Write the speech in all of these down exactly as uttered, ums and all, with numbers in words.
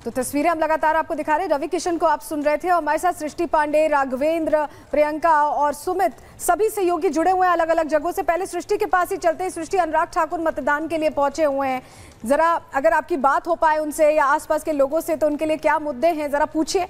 तो तस्वीरें हम लगातार आपको दिखा रहे हैं। रवि किशन को आप सुन रहे थे और हमारे साथ सृष्टि पांडे, राघवेंद्र, प्रियंका और सुमित सभी सहयोगी जुड़े हुए हैं अलग अलग जगहों से। पहले सृष्टि के पास ही चलते हैं। सृष्टि, अनुराग ठाकुर मतदान के लिए पहुंचे हुए हैं, जरा अगर आपकी बात हो पाए उनसे या आसपास के लोगों से तो उनके लिए क्या मुद्दे हैं, जरा पूछिए।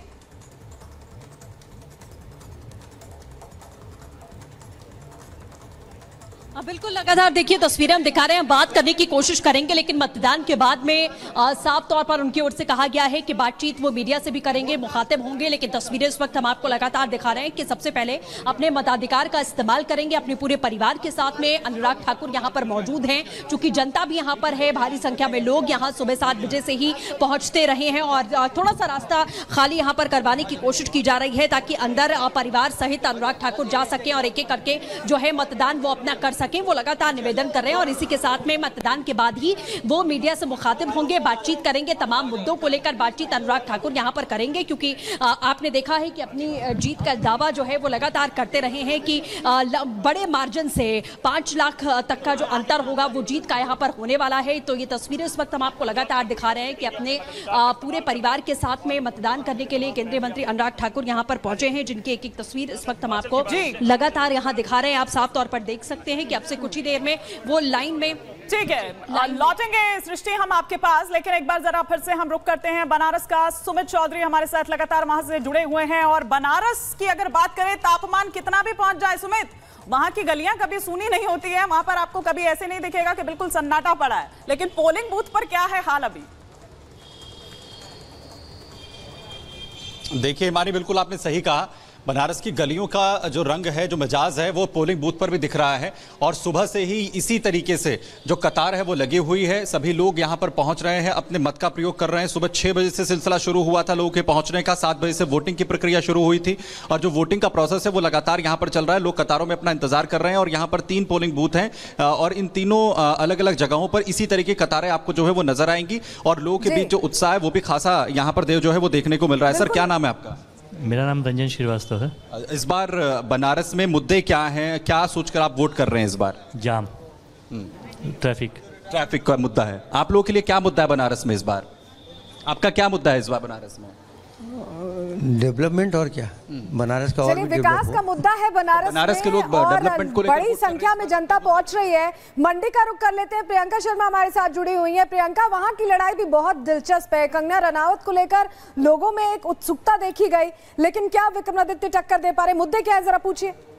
बिल्कुल, लगातार देखिए तस्वीरें हम दिखा रहे हैं, बात करने की कोशिश करेंगे, लेकिन मतदान के बाद में आ, साफ तौर पर उनकी ओर से कहा गया है कि बातचीत वो मीडिया से भी करेंगे, मुखातिब होंगे। लेकिन तस्वीरें इस वक्त हम आपको लगातार दिखा रहे हैं कि सबसे पहले अपने मताधिकार का इस्तेमाल करेंगे अपने पूरे परिवार के साथ में। अनुराग ठाकुर यहाँ पर मौजूद हैं, चूंकि जनता भी यहाँ पर है, भारी संख्या में लोग यहाँ सुबह सात बजे से ही पहुंचते रहे हैं और थोड़ा सा रास्ता खाली यहाँ पर करवाने की कोशिश की जा रही है ताकि अंदर परिवार सहित अनुराग ठाकुर जा सके और एक एक करके जो है मतदान वो अपना कर सके। वो लगातार निवेदन कर रहे हैं और इसी के साथ में मतदान के बाद ही वो मीडिया से मुखातिब होंगे, बातचीत करेंगे, तमाम मुद्दों को लेकर बातचीत अनुराग ठाकुर यहां पर करेंगे। क्योंकि आ, आपने देखा है कि अपनी जीत का दावा जो है वो लगातार करते रहे हैं कि आ, बड़े मार्जिन से पांच लाख तक का जो अंतर होगा वो जीत का यहां पर होने वाला है। तो ये तस्वीरें इस वक्त हम आपको लगातार दिखा रहे हैं कि अपने आ, पूरे परिवार के साथ में मतदान करने के लिए केंद्रीय मंत्री अनुराग ठाकुर यहां पर पहुंचे हैं, जिनकी एक एक तस्वीर इस वक्त हम आपको लगातार यहां दिखा रहे हैं। आप साफ तौर पर देख सकते हैं कि अब से कुछ ही देर में वो लाइन में। ठीक है, लौटेंगे सृष्टि हम आपके पास, लेकिन एक बार जरा फिर से हम रुक करते हैं बनारस का। सुमित चौधरी हमारे साथ लगातार वहां से जुड़े हुए हैं और बनारस की अगर बात करें, तापमान कितना भी पहुंच जाए सुमित, वहां की गलियां कभी सूनी नहीं होती है, वहां पर आपको कभी ऐसे नहीं दिखेगा कि बिल्कुल सन्नाटा पड़ा है। लेकिन पोलिंग बूथ पर क्या है हाल अभी? देखिए मानी, बिल्कुल आपने सही कहा, बनारस की गलियों का जो रंग है, जो मिजाज है, वो पोलिंग बूथ पर भी दिख रहा है। और सुबह से ही इसी तरीके से जो कतार है वो लगी हुई है, सभी लोग यहां पर पहुंच रहे हैं, अपने मत का प्रयोग कर रहे हैं। सुबह छह बजे से सिलसिला शुरू हुआ था लोगों के पहुंचने का, सात बजे से वोटिंग की प्रक्रिया शुरू हुई थी और जो वोटिंग का प्रोसेस है वो लगातार यहां पर चल रहा है। लोग कतारों में अपना इंतजार कर रहे हैं और यहाँ पर तीन पोलिंग बूथ हैं और इन तीनों अलग अलग जगहों पर इसी तरीके कतारें आपको जो है वो नजर आएंगी और लोगों के बीच जो उत्साह है वो भी खासा यहाँ पर जो है वो देखने को मिल रहा है। सर, क्या नाम है आपका? मेरा नाम रंजन श्रीवास्तव है। इस बार बनारस में मुद्दे क्या हैं, क्या सोचकर आप वोट कर रहे हैं इस बार? जाम, ट्रैफिक ट्रैफिक का मुद्दा है। आप लोगों के लिए क्या मुद्दा है बनारस में इस बार? आपका क्या मुद्दा है इस बार बनारस में? डेवलपमेंट और क्या, बनारस का और विकास का मुद्दा है बनारस, बनारस के लोग डेवलपमेंट को लेकर बड़ी संख्या में जनता पहुंच रही है। मंडी का रुख कर लेते हैं, प्रियंका शर्मा हमारे साथ जुड़ी हुई है। प्रियंका, वहां की लड़ाई भी बहुत दिलचस्प है, कंगना रनावत को लेकर लोगों में एक उत्सुकता देखी गई, लेकिन क्या विक्रमादित्य टक्कर दे पा रहे, मुद्दे क्या है, जरा पूछिए।